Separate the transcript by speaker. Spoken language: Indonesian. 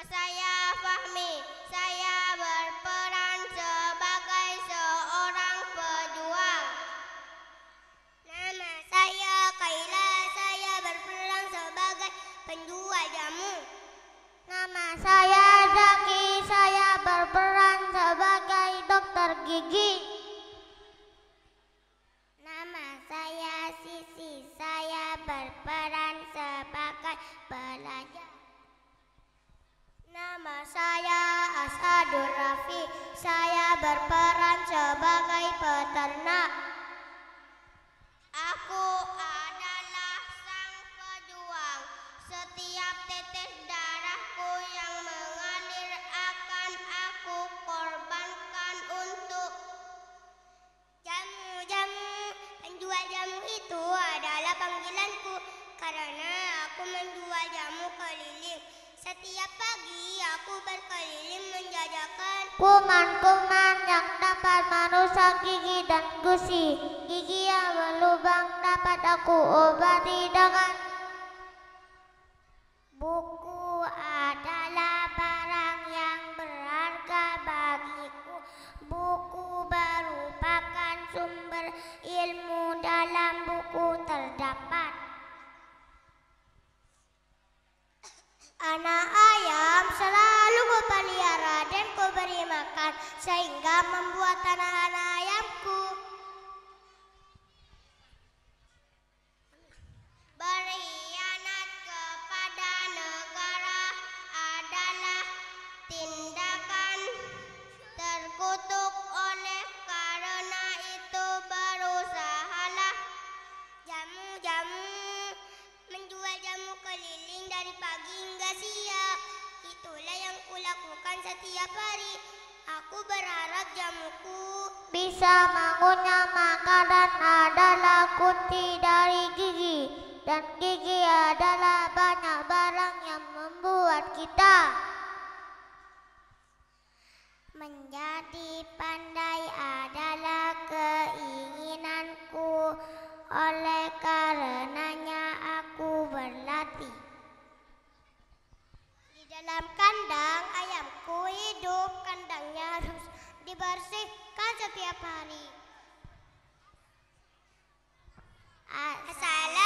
Speaker 1: Saya Fahmi. Saya berperan sebagai seorang pejuang.
Speaker 2: Nama saya Kaila. Saya berperan sebagai penjual jamu.
Speaker 3: Nama saya Zaki. Saya berperan sebagai dokter gigi.
Speaker 2: Nama saya Sisi. Saya berperan sebagai pelajar.
Speaker 1: Nama saya Asadur Rafi. Saya berperan sebagai peternak. Aku adalah sang pejuang. Setiap tetes darahku yang mengalir akan aku korbankan untuk
Speaker 2: Jamu-jamu. Penjual jamu itu adalah panggilanku karena aku menjual jamu keliling. Setiap pagi aku berkeliling menjajakan
Speaker 3: Kuman-kuman yang dapat merusak gigi dan gusi. Gigi yang berlubang dapat aku obati dengan
Speaker 2: buku. Adalah barang yang berharga bagiku. Buku merupakan sumber ilmu. Dalam buku terdapat
Speaker 1: anak ayam selalu kupelihara dan kuberi makan sehingga membuat anak-anak ayamku berkhianat kepada negara adalah tindakan terkutuk. Oleh karena itu berusahalah
Speaker 2: jamu-jamu. Menjual jamu keliling dari pagi hingga siang. Itulah yang kulakukan setiap hari. Aku berharap jamuku
Speaker 3: bisa mengunyah makanan adalah kunci dari gigi. Dan gigi adalah banyak barang yang membuat kita
Speaker 2: menjadi pandai adalah keinginanku. Oleh karenanya aku berlatih.
Speaker 1: di dalam kandang ayamku hidup. Kandangnya harus dibersihkan setiap hari.
Speaker 2: Assalamualaikum